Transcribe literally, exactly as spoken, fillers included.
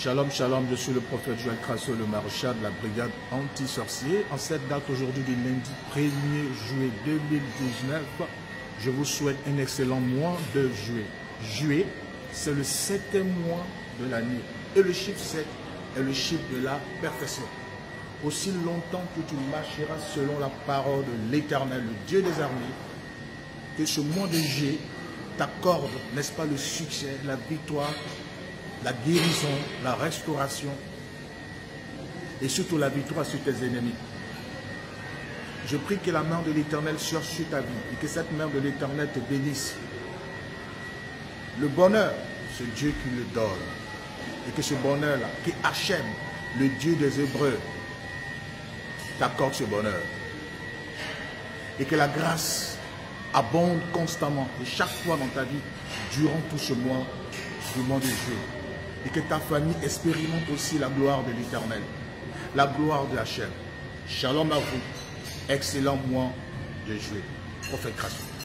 Shalom, shalom, je suis le prophète Joël Crasso, le maréchal de la brigade anti-sorcier. En cette date aujourd'hui du lundi premier juillet deux mille dix-neuf, je vous souhaite un excellent mois de juillet. Juillet, c'est le septième mois de l'année. Et le chiffre sept est le chiffre de la perfection. Aussi longtemps que tu marcheras selon la parole de l'Éternel, le Dieu des armées, que ce mois de juillet t'accorde, n'est-ce pas, le succès, la victoire, la guérison, la restauration et surtout la victoire sur tes ennemis. Je prie que la main de l'Éternel soit sur ta vie et que cette main de l'Éternel te bénisse. Le bonheur, c'est Dieu qui le donne. Et que ce bonheur-là, qui Hachem, le Dieu des Hébreux, t'accorde ce bonheur. Et que la grâce abonde constamment et chaque fois dans ta vie durant tout ce mois du mois de juillet. Et que ta famille expérimente aussi la gloire de l'Éternel, la gloire de Hachem. Shalom à vous. Excellent mois de juillet. Prophète Crasso.